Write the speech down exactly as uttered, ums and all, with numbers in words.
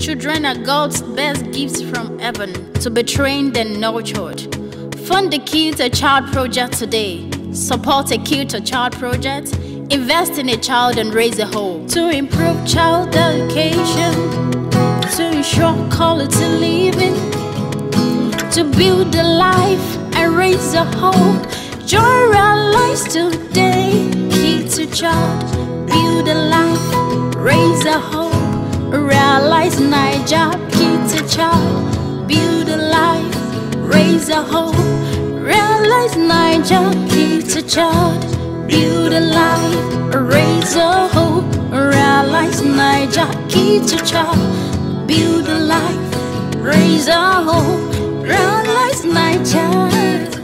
Children are God's best gifts from heaven to be trained and nurtured. Fund the Kid to Child project today. Support a Kid to Child project. Invest in a child and raise a whole. To improve child education, to ensure quality living, to build a life and raise a hope. Join Rhealyz today. Kid to Child, build a life, raise a hope. Rhealyz Naija, Kid to Child, build a life, raise a hope. Rhealyz Naija, Kid to Child, build a life, raise a hope. Rhealyz Naija, Kid to Child, build a life, raise a hope. Rhealyz Naija.